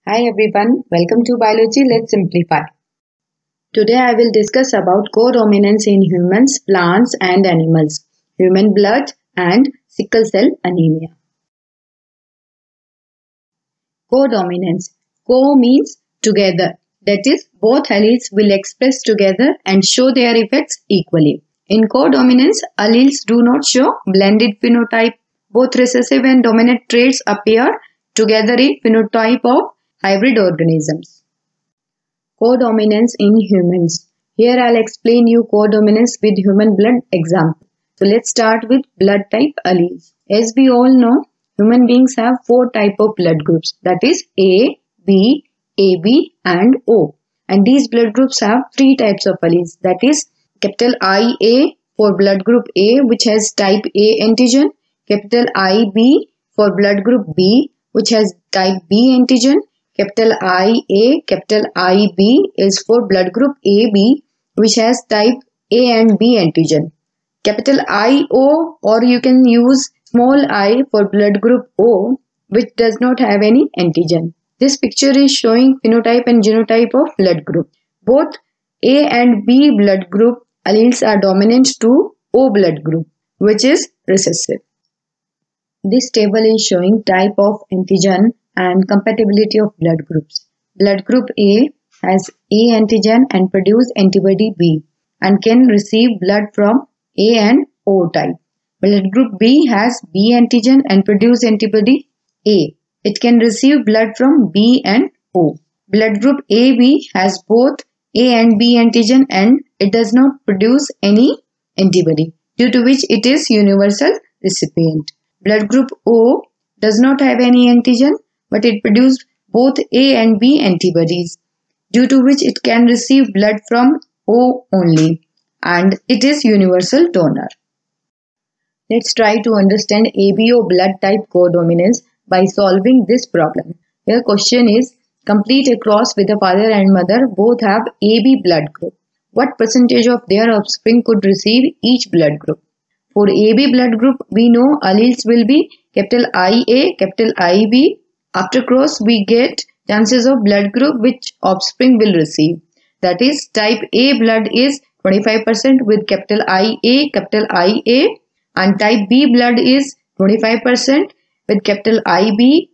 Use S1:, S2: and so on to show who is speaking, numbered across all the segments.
S1: Hi everyone, welcome to Biology Let's Simplify. Today I will discuss about codominance in humans, plants and animals, human blood and sickle cell anemia. Codominance. Co means together. That is, both alleles will express together and show their effects equally. In codominance, alleles do not show blended phenotype. Both recessive and dominant traits appear together in phenotype of hybrid organisms. Codominance in humans. Here I'll explain you codominance with human blood example. So let's start with blood type alleles. As we all know, human beings have 4 types of blood groups, that is A, B, AB and O. And these blood groups have 3 types of alleles, that is capital IA for blood group A which has type A antigen, capital IB for blood group B which has type B antigen, capital IA, capital IB is for blood group AB which has type A and B antigen. Capital IO, or you can use small I for blood group O which does not have any antigen. This picture is showing phenotype and genotype of blood group. Both A and B blood group alleles are dominant to O blood group which is recessive. This table is showing type of antigen and compatibility of blood groups. Blood group A has A antigen and produce antibody B and can receive blood from A and O type. Blood group B has B antigen and produce antibody A. It can receive blood from B and O. Blood group AB has both A and B antigen and it does not produce any antibody, due to which it is universal recipient. Blood group O does not have any antigen, but it produces both A and B antibodies, due to which it can receive blood from O only, and it is universal donor. Let's try to understand ABO blood type codominance by solving this problem. Here question is, complete a cross with the father and mother both have AB blood group. What percentage of their offspring could receive each blood group? For AB blood group, we know alleles will be capital IA, capital IB. After cross, we get chances of blood group which offspring will receive. That is, type A blood is 25% with capital IA, capital IA, and type B blood is 25% with capital IB,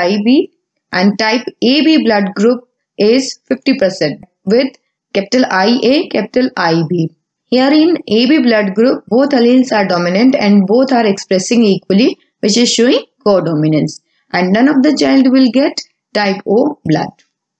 S1: and type AB blood group is 50% with capital IA, capital IB. Here in AB blood group, both alleles are dominant and both are expressing equally, which is showing codominance. And none of the child will get type O blood.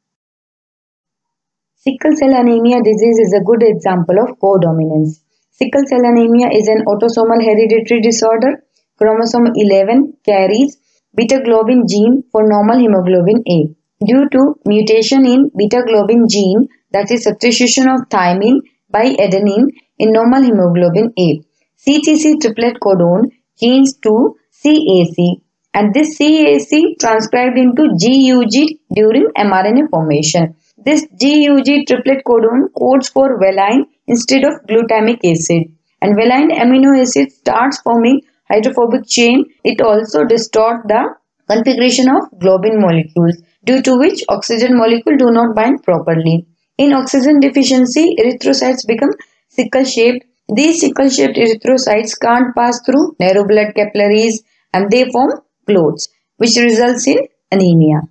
S1: Sickle cell anemia disease is a good example of codominance. Sickle cell anemia is an autosomal hereditary disorder. Chromosome 11 carries beta globin gene for normal hemoglobin A. Due to mutation in beta globin gene, that is substitution of thymine by adenine in normal hemoglobin A, CTC triplet codon changed to CAC, and this CAC transcribed into GUG during mRNA formation. This GUG triplet codon codes for valine instead of glutamic acid, and valine amino acid starts forming hydrophobic chain. It also distorts the configuration of globin molecules, due to which oxygen molecule do not bind properly. In oxygen deficiency, erythrocytes become sickle-shaped. These sickle-shaped erythrocytes can't pass through narrow blood capillaries and they form clots, which results in anemia.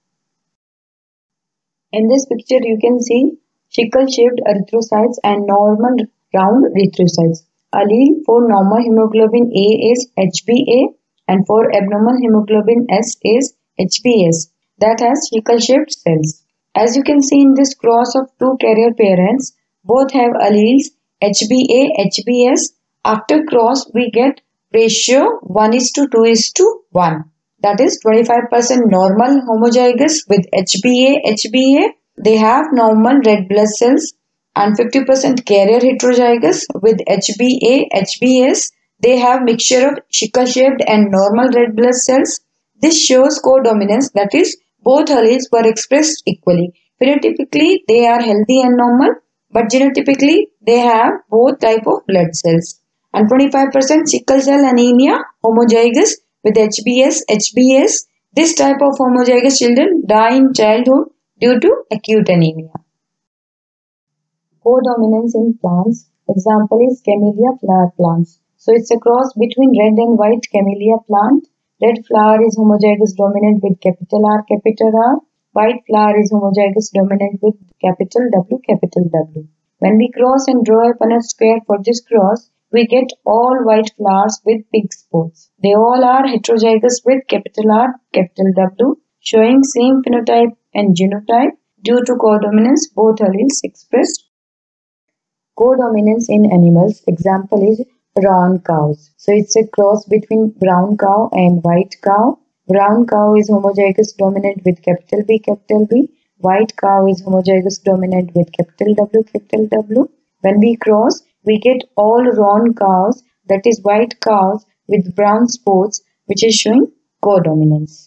S1: In this picture, you can see sickle-shaped erythrocytes and normal round erythrocytes. Allele for normal hemoglobin A is HbA and for abnormal hemoglobin S is HbS, that has sickle-shaped cells. As you can see in this cross of 2 carrier parents, both have alleles HbA, HbS. After cross, we get ratio 1:2:1. That is 25% normal homozygous with HbA, HbA. They have normal red blood cells, and 50% carrier heterozygous with HbA, HbS. They have mixture of sickle-shaped and normal red blood cells. This shows codominance, that is, both alleles were expressed equally. Phenotypically, they are healthy and normal, but genotypically, they have both type of blood cells. And 25% sickle cell anemia homozygous with HbS, HbS. This type of homozygous children die in childhood due to acute anemia. Codominance in plants. Example is camellia flower plants. So it's a cross between red and white camellia plant. Red flower is homozygous dominant with capital R, capital R. White flower is homozygous dominant with capital W, capital W. When we cross and draw a Punnett square for this cross, we get all white flowers with pink spots. They all are heterozygous with capital R, capital W, showing same phenotype and genotype. Due to codominance, both alleles expressed. Codominance in animals. Example is brown cows. So it's a cross between brown cow and white cow. Brown cow is homozygous dominant with capital B, capital B. White cow is homozygous dominant with capital W, capital W. When we cross, we get all roan cows, that is white cows with brown spots, which is showing codominance.